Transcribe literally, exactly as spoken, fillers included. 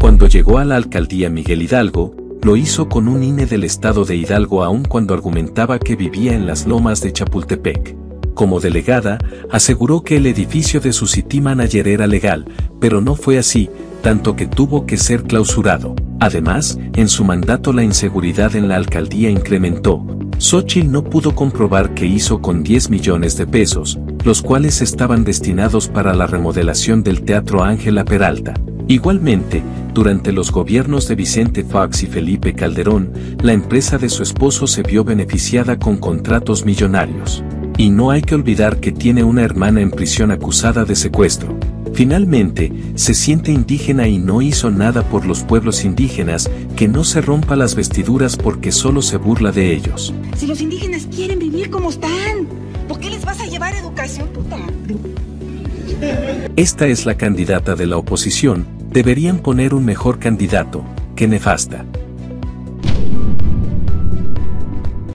Cuando llegó a la alcaldía Miguel Hidalgo, lo hizo con un I N E del estado de Hidalgo aun cuando argumentaba que vivía en las lomas de Chapultepec. Como delegada, aseguró que el edificio de su city manager era legal, pero no fue así, tanto que tuvo que ser clausurado. Además, en su mandato la inseguridad en la alcaldía incrementó. Xóchitl no pudo comprobar qué hizo con diez millones de pesos, los cuales estaban destinados para la remodelación del Teatro Ángela Peralta. Igualmente, durante los gobiernos de Vicente Fox y Felipe Calderón, la empresa de su esposo se vio beneficiada con contratos millonarios. Y no hay que olvidar que tiene una hermana en prisión acusada de secuestro. Finalmente, se siente indígena y no hizo nada por los pueblos indígenas, que no se rompa las vestiduras porque solo se burla de ellos. Si los indígenas quieren vivir como están, ¿por qué les vas a llevar educación, puta? Esta es la candidata de la oposición, deberían poner un mejor candidato, que nefasta.